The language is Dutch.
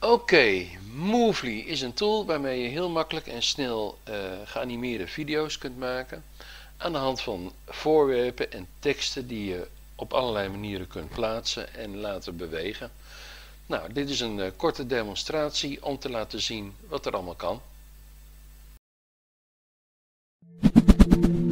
Oké, Movely is een tool waarmee je heel makkelijk en snel geanimeerde video's kunt maken. Aan de hand van voorwerpen en teksten die je op allerlei manieren kunt plaatsen en laten bewegen. Nou, dit is een korte demonstratie om te laten zien wat er allemaal kan.